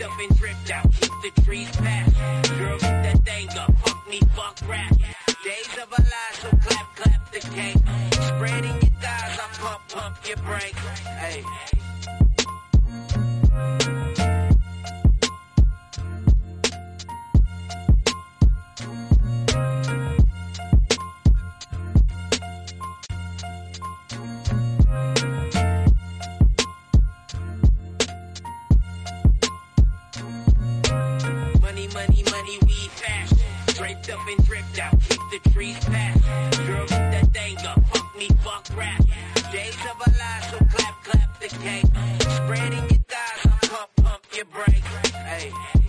Draped up and dripped out, keep the trees past. Girl, get that thing up, fuck me, fuck rap. Days of a lie, so clap, clap the cake. Spreading your thighs, I pump, pump your brakes. Hey. Money, money, weed fast. Draped up and dripped out, keep the trees past. Girl, get that thing up, fuck me, fuck rap. Days of a lie, so clap, clap the cake. Spreading your thighs, I pump, pump your brakes. Hey.